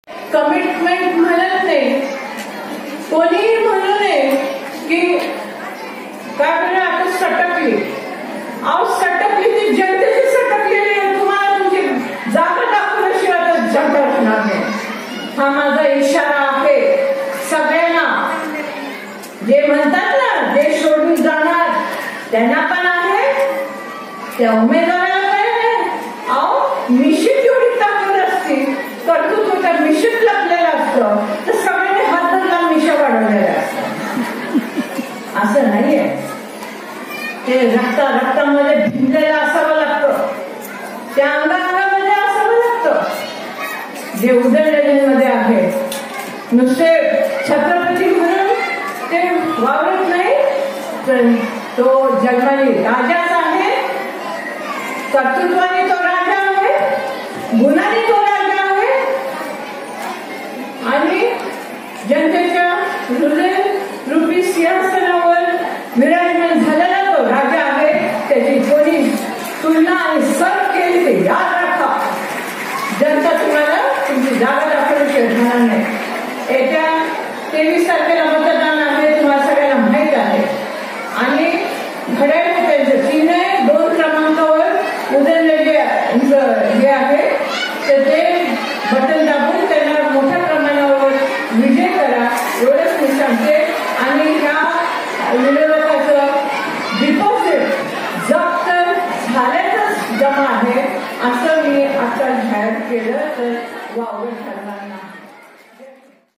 Commitment म्हणत नाही, कोणीही म्हणू नये की काय बरं आता सटकली. अहो सटकली ती जनतेची सटकलेली आहे. तुम्हाला तुमची जागा दाखवल्याशिवाय तर झटकणार नाही. हा माझा इशारा आहे सगळ्यांना. जे म्हणतात ना देश सोडून जाणार त्यांना पण आहे, त्या उमेदवाराला काय आहे. अहो मिशीत एवढी ताकद असते, कर्तृत्व त्या मिशीत लपलेलं असतं, तर सगळ्यांनी हात धरला मिशा वाढवलेल्या असतात. असं नाहीये. ते रक्तामध्ये भिनलेलं असावं लागतं, त्या अंगामध्ये असावं लागतं. जे उदयनमध्ये आहे नुसते छत्रपती म्हणून ते वावरत नाही, तर तो जन्माने राजाच आहे, कर्तृत्वाने तो राजा आहे, गुणाने तो राजा आहे, आणि जनतेच्या हृदय रूपी सिंहासनावर विराजमान झालेला तो राजा आहे. त्याची कोणी तुलना आणि सर केली ते याद राखा. जनता तुम्हाला तुमची जागा दाखवण्याची होणार नाही. येत्या 23 तारखेला मतदान आहे, तुम्हाला सगळ्यांना माहीत आहे. आणि घड्याळ त्यांचं चिन्ह